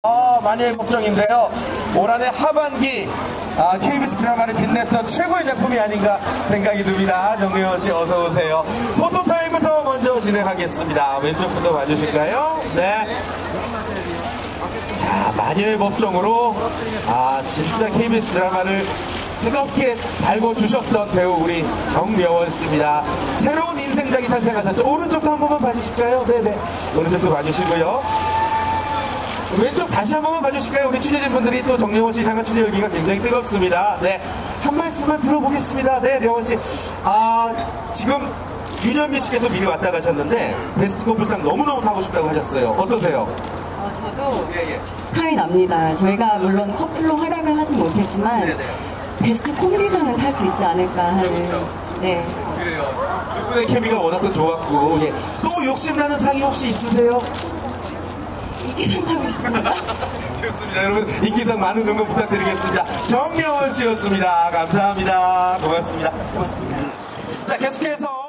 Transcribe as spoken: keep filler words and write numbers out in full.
아, 마녀의 법정인데요. 올 한해 하반기 아, 케이비에스 드라마를 빛냈던 최고의 작품이 아닌가 생각이 듭니다. 정명원 씨 어서 오세요. 포토타임부터 먼저 진행하겠습니다. 왼쪽부터 봐주실까요? 네. 자, 마녀의 법정으로 아 진짜 케이비에스 드라마를 뜨겁게 달궈주셨던 배우 우리 정명원 씨입니다. 새로운 인생작이 탄생하셨죠. 오른쪽도 한 번만 봐주실까요? 네네. 오른쪽도 봐주시고요. 왼쪽 다시 한 번만 봐주실까요? 우리 취재진분들이 또 정명원 씨 향한 취재 열기가 굉장히 뜨겁습니다. 네, 한 말씀만 들어보겠습니다. 네, 명원 씨. 아, 지금 윤현미 씨께서 미리 왔다 가셨는데 베스트 커플상 너무너무 타고 싶다고 하셨어요. 어떠세요? 어, 저도 예, 예. 탈이 납니다. 저희가 물론 커플로 활약을 하진 못했지만 네네. 베스트 콤비상은 탈 수 있지 않을까 하는. 그렇죠. 네. 그래요. 두 분의 케미가 워낙 또 좋았고, 예. 또 욕심나는 상이 혹시 있으세요? 인기상 타고 싶습니다. 좋습니다. 여러분, 인기상 많은 응원 부탁드리겠습니다. 정명원 씨였습니다. 감사합니다. 고맙습니다. 고맙습니다. 자, 계속해서